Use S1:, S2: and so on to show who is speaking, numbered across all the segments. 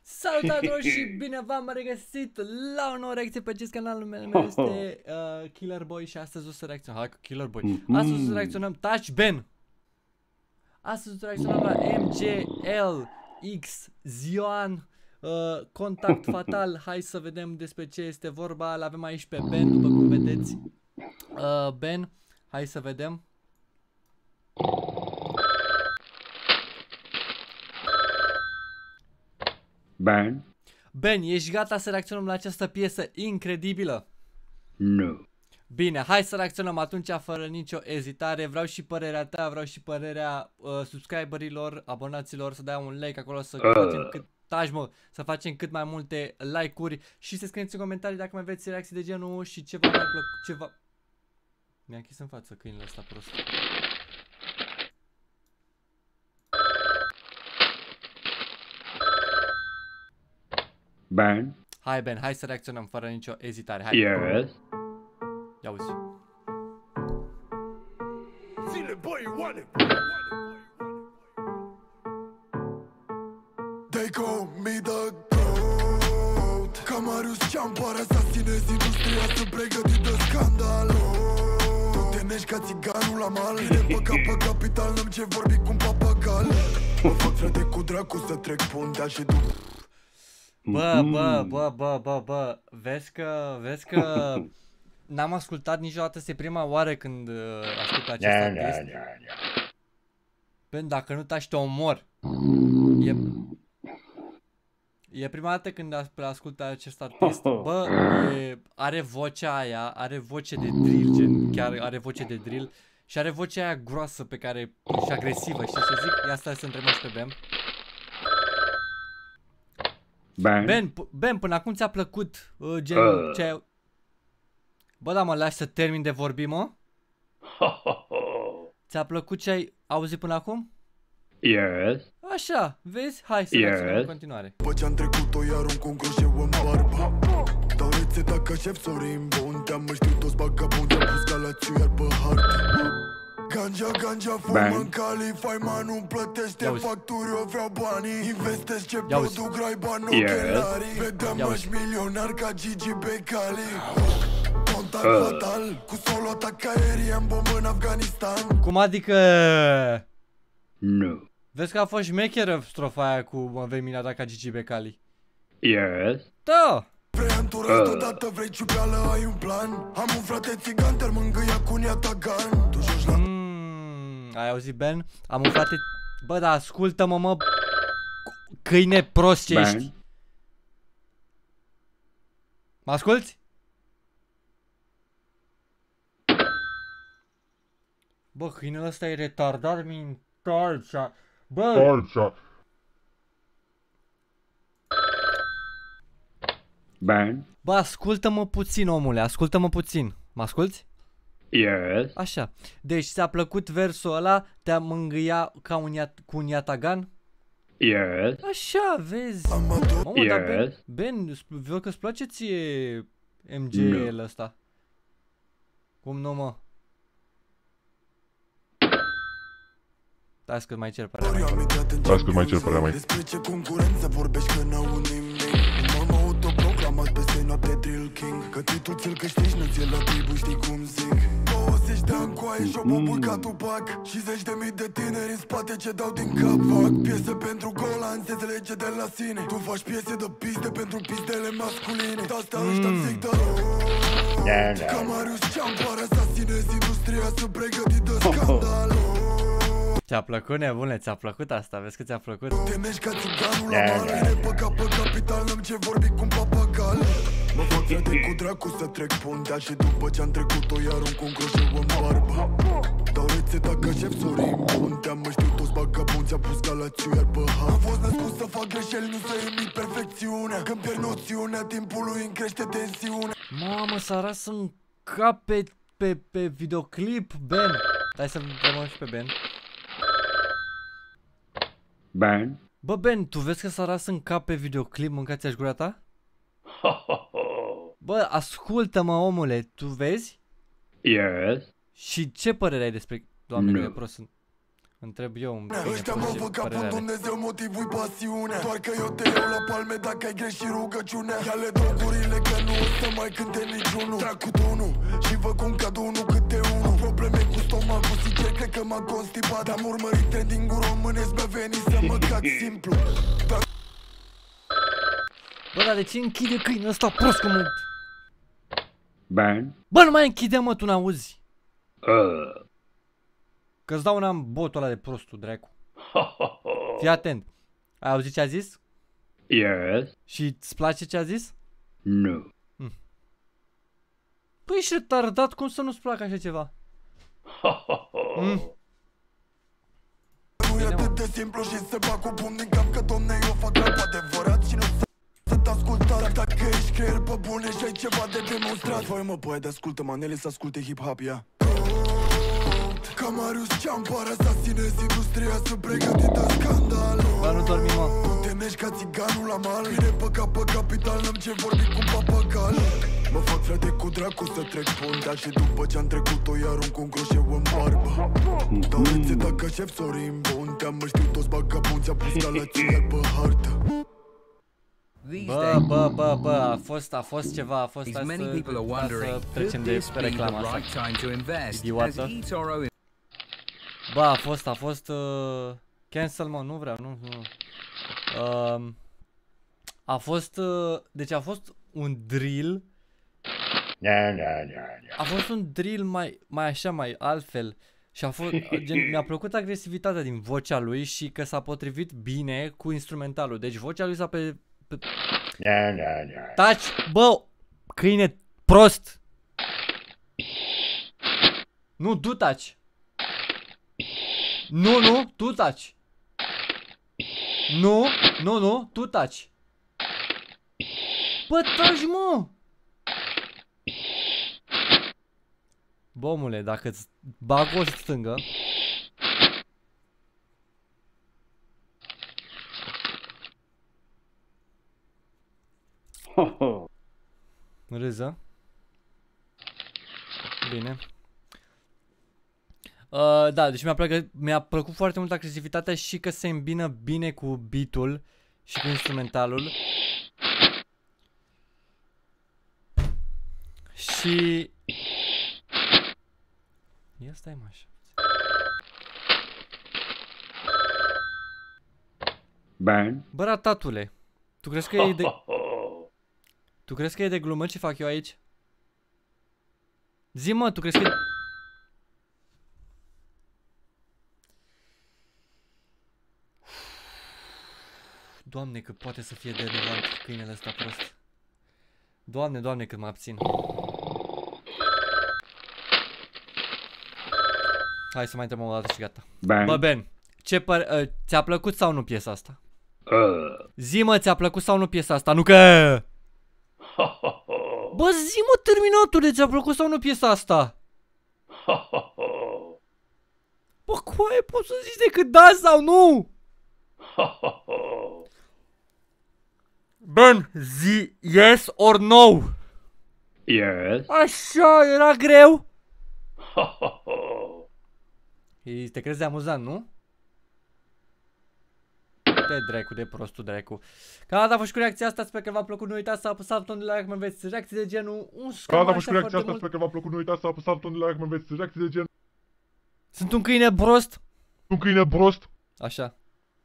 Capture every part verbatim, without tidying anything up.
S1: Salutare și bine v-am regăsit la o nouă reacție pe acest canal. Numele meu este uh, Killer Boy și astăzi o să reacționăm. Hai cu Killer Boy. Astăzi o să reacționăm Touch Ben. Astăzi o să reacționăm la M G L X Zion uh, Contact Fatal. Hai să vedem despre ce este vorba. L-avem aici pe Ben, după cum vedeți. uh, Ben, hai să vedem.
S2: Ben?
S1: Ben, ești gata să reacționăm la această piesă incredibilă?
S2: Nu.
S1: Bine, hai să reacționăm atunci fără nicio ezitare. Vreau și părerea ta, vreau și părerea uh, subscriberilor, abonaților, să dea un like acolo, să uh. facem cât taci, mă, să facem cât mai multe like-uri și să scrieți în comentarii dacă mai vreți reacții de genul și ceva mai plăcut, ceva... Mi-a închis în față câinele ăsta prost.
S2: Ben?
S1: Hai, Ben, hai să reacționăm fără nicio ezitare. Hai.
S2: Yes.
S1: Ia uzi.
S3: They call me the GOAT. Ca Marius Ciampar, asasinezi industria, sunt pregătit de scandal. Tu te nești ca țiganul la mal. Vine pe cap pe capital, n-am ce vorbi cu un papagal. Mă fac frate cu dracu să trec puntea și după.
S1: Bă, bă, bă, bă, bă, bă, vezi că, vezi că n-am ascultat niciodată, este prima oară când uh, ascult acest
S2: Da,
S1: artist.
S2: da, da, da.
S1: Pentru dacă nu taci te omor. E, e prima dată când ascult acest artist. Bă, e, are vocea aia, are voce de drill, gen, chiar are voce de drill. Și are vocea aia groasă pe care, și agresivă, știi ce zic? Ia stai să întrebăm și pe Ben.
S2: Ben?
S1: Ben, Ben, până acum ți-a plăcut uh, gen uh. ce ai... Bă, da, mă lași să termin de vorbi, mă? Ți-a plăcut ce ai auzit până acum?
S2: Yes.
S1: Așa, vezi? Hai să
S2: Yes.
S1: reacționăm în continuare.
S3: După ce-am trecut-o iar un cu un croșeu în barbă. Dau rețeta ca șef Sorin Bun. Te-am mă știu toți bagabunzi, am pus galațiu iar pe hartă. Ganja, ganja, fumă în Cali. Faima nu plătește facturi, eu vreau banii. Investesc ce produc, raiba, nu ochelarii. Vedeam-și milionar ca Gigi Becali. Contact fatal, cu solo atac aerian, bombă în Afganistan.
S1: Cum adică...
S2: Nu.
S1: Vezi că a fost șmecheră strofa aia cu mă vei mina ca Gigi Becali.
S2: Yes.
S1: Da!
S3: Vrei anturaj deodată, vrei ciupeală, ai un plan. Am un frate țigan, te-ar mângâia cu niata gan. Tu joci la...
S1: Mm, ai auzit, Ben? Am un frate... Bă, da, ascultă-mă, mă... Câine prost ce ești. Mă asculți? Bă, câinele ăsta e retardat mental. Bă!
S2: Ben?
S1: Bă, ascultă-mă puțin, omule, ascultă-mă puțin. Mă asculți?
S2: Yes.
S1: Așa. Deci ți-a plăcut versul ăla, te-a mângâia ca un iat, cu un iatagan?
S2: Yes.
S1: Așa, vezi. Mamă,
S2: yes.
S1: dar Ben, Ben, văd că îți place ție M G L ăsta. Cum nu, mă? Las că mai cer părerea mai.
S4: Las că mai cer părerea mai.
S3: Despre ce concurență vorbești că n-au nimic. M-am autoprogramat peste noapte Drill King. Că titlul ți-l câștigi, nu ți-l atribui, știi cum zic. douăzeci de ani cu aia și-o bobul ca Tupac. Și zeci de mii de tineri în spate ce dau din cap. Fac piese pentru golan, se înțelege de la sine. Tu faci piese de piste pentru pistele masculine. De-asta ăștia zic de rău. Ca Marius Ciampar, asasinezi industria, sunt pregătit de scandal.
S1: Ți-a plăcut, nebune? Ți-a plăcut asta? Vezi că ți-a plăcut?
S3: Te nești ca țiganul la mal. Vine pe cap pe capital, n-am ce vorbi cu un papagal. Mă fac frate cu dracu să trec puntea. Și după ce-am trecut-o iar un cu un croșeu în barbă. Dau rețeta ca șef Sorin Bun. Te-am mă știu toți bagabunzi, am pus galațiu iar pe har. Am fost născut să fac greșeli, nu să imit perfecțiunea. Când pierd noțiunea timpului îmi crește tensiunea.
S1: Mamă, s-a ras în cap pe, pe, pe videoclip, Ben. Hai să vedem și pe Ben.
S2: Ben?
S1: Bă, Ben, tu vezi că s-a ras în cap pe videoclip, mâncați-aș gura ta? Bă, ascultă-mă, omule, tu vezi?
S2: Yes.
S1: Și ce părere ai despre... Doamne,
S2: no.
S1: cât de prost sunt. Întreb eu un
S3: Ăștia mă văd ca pun Dumnezeu, motivul-i pasiunea. Doar că eu te iau la palme dacă ai greșit rugăciunea. Ia-le drogurile că nu o să mai cânte niciunul. Trag cu tunul și vă cum cadou unul câte unul. Probleme cu stomacul, sincer cred că m-am constipat. Am urmărit trending-ul românesc, mi-a venit să mă cac simplu.
S1: Bă, dar de ce închide câinul ăsta prost cum...
S2: Ban.
S1: Bă, nu mai închide, mă, tu n-auzi.
S2: Uh.
S1: Că-ți dau una în botul ăla de prostul, dracu. Fii atent. Ai auzit ce a zis?
S2: Yes.
S1: Și îți place ce a zis?
S2: No.
S1: Hm. Păi ești retardat, cum să nu-ți placă așa ceva? Mm.
S3: Nu e atât de simplu și se bag cu pumn din cap că domne eu fac rap adevărat și nu sunt ascultat. Dacă ești creier pe bune și ai ceva de demonstrat. Voi mă băie de ascultă manele să asculte hip-hop, ia. Ca Marius Ciampar, asasinez industria, sunt pregătit de scandal.
S1: Bă, nu dormi, mă.
S3: Tu te nești ca țiganul la mal. Vine pe cap pe capital, n-am ce vorbi cu papagal. Mă fac frate cu dracu să trec puntea și după ce-am trecut-o iar un cu croșeu în barbă. Dau rețe dacă șef Sorin Bontea, mă știu toți bagabunți, a pus galația pe hartă.
S1: Bă, bă, bă, bă, a fost, a fost ceva, a fost asta să trecem de pe reclama asta. Idiotă. Bă, a fost, a fost uh, cancel, mă, nu vreau, nu, nu. Uh, a fost, uh, deci a fost un drill. A fost un drill mai, mai așa, mai altfel. Și a fost, gen, mi-a plăcut agresivitatea din vocea lui și că s-a potrivit bine cu instrumentalul. Deci vocea lui s-a pe... pe... Taci, bă, câine prost. Nu, tu taci. Nu, nu, tu taci. Nu, nu, nu, tu taci. Bă, taci, mă. Bă, omule, dacă îți bag o stângă. Râză. Bine. Uh, da, deci mi-a plăcut, mi-a plăcut foarte mult agresivitatea și că se îmbină bine cu beat-ul și cu instrumentalul. Și... Ia stai, mă, așa.
S2: Ban.
S1: Bă, ratatule, tu crezi că e de... Tu crezi că e de glumă ce fac eu aici? Zi, mă, tu crezi că... Doamne, că poate să fie de relevant câinele ăsta prost. Doamne, doamne, cât mă abțin. Hai să mai întrebăm o dată și gata.
S2: Ban.
S1: Bă, Ben, ce păr... Uh, ți-a plăcut sau nu piesa asta?
S2: Uh.
S1: Zi, mă, ți-a plăcut sau nu piesa asta? Nu că... Bă, zi, mă, Terminatore, ți-a plăcut sau nu piesa asta? Bă, coaie, poți să zici decât da sau nu? Ben, zi yes or no.
S2: Yes.
S1: Așa, era greu. Ei, te crezi de amuzant, nu? De dracu, de prostul dracu. Cam atât a fost cu reacția asta, sper că v-a plăcut, nu uitați să apăsați butonul de like, mă veți reacții de genul un
S4: Cam atât a fost cu reacția asta, sper că v-a plăcut, nu uitați să apăsați butonul de like, mă veți reacții de genul
S1: Sunt un câine prost.
S4: un câine prost.
S1: Așa.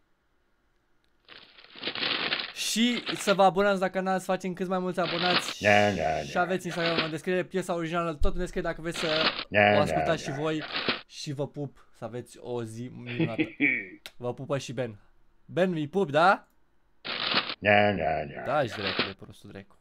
S1: Și să vă abonați la canal, să facem cât mai mulți abonați. Și aveți Instagram în descriere, piesa originală tot în descriere dacă vreți să o ascultați și voi. Și vă pup, să aveți o zi minunată. Vă pupă și Ben. Ben, îi pup, da? Da, ești dracu de prostul dracu.